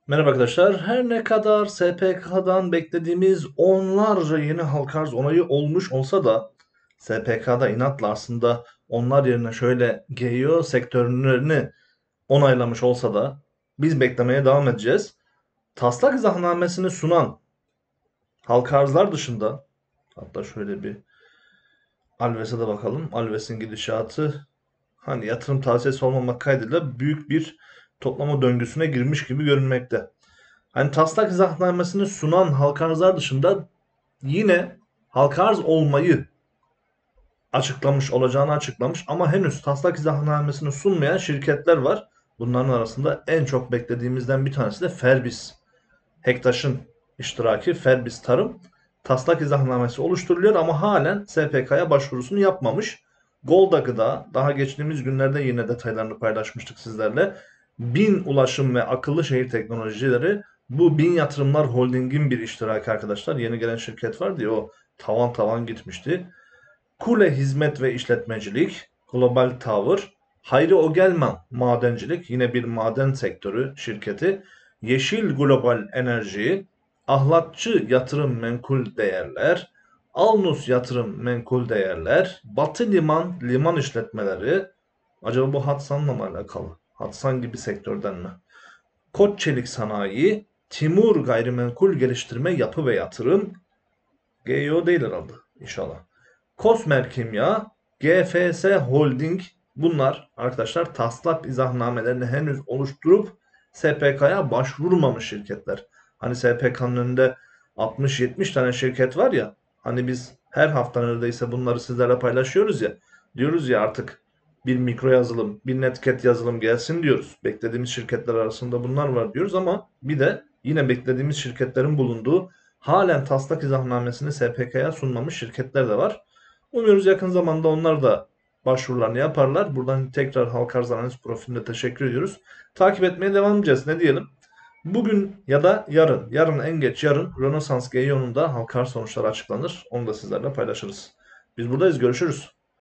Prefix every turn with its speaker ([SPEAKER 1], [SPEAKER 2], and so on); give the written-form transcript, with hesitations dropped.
[SPEAKER 1] Merhaba arkadaşlar. Her ne kadar SPK'dan beklediğimiz onlarca yeni halka arz onayı olmuş olsa da SPK'da inatla aslında onlar yerine şöyle GEO sektörlerini onaylamış olsa da biz beklemeye devam edeceğiz. Taslak izahnamesini sunan halka arzlar dışında, hatta şöyle bir Alves'e de bakalım. Alves'in gidişatı hani yatırım tavsiyesi olmamak kaydıyla büyük bir toplama döngüsüne girmiş gibi görünmekte. Hani taslak izahnamesini sunan halka arzlar dışında yine halka arz olmayı açıklamış olacağını açıklamış ama henüz taslak izahnamesini sunmayan şirketler var. Bunların arasında en çok beklediğimizden bir tanesi de Ferbis. Hektaş'ın iştiraki Ferbis Tarım taslak izahnamesi oluşturuluyor ama halen SPK'ya başvurusunu yapmamış. Golda Gıda daha geçtiğimiz günlerde yine detaylarını paylaşmıştık sizlerle. Bin Ulaşım ve Akıllı Şehir Teknolojileri bu Bin Yatırımlar Holding'in bir iştiraki arkadaşlar. Yeni gelen şirket var diye o tavan tavan gitmişti. Kule Hizmet ve İşletmecilik, Global Tower, Hayri Ogelman Madencilik, yine bir maden sektörü şirketi, Yeşil Global Enerji, Ahlatçı Yatırım Menkul Değerler, Alnus Yatırım Menkul Değerler, Batı Liman Liman İşletmeleri, acaba bu Hatsan'la mı alakalı? Hatsan gibi sektörden mi? Koç Çelik Sanayi, Timur Gayrimenkul Geliştirme Yapı ve Yatırım, GEO değil herhalde inşallah. Kosmer Kimya, GFS Holding, bunlar arkadaşlar taslak izahnamelerini henüz oluşturup SPK'ya başvurmamış şirketler. Hani SPK'nın önünde 60-70 tane şirket var ya, hani biz her hafta neredeyse bunları sizlerle paylaşıyoruz ya, diyoruz ya artık bir mikro yazılım, bir netcat yazılım gelsin diyoruz. Beklediğimiz şirketler arasında bunlar var diyoruz ama bir de yine beklediğimiz şirketlerin bulunduğu halen taslak izahnamesini SPK'ya sunmamış şirketler de var. Umuyoruz yakın zamanda onlar da başvurularını yaparlar. Buradan tekrar Halka Arz Analiz profilinde teşekkür ediyoruz. Takip etmeye devam edeceğiz. Ne diyelim? Bugün ya da yarın en geç yarın Rönesans GEO'nun da halka arz sonuçları açıklanır. Onu da sizlerle paylaşırız. Biz buradayız. Görüşürüz.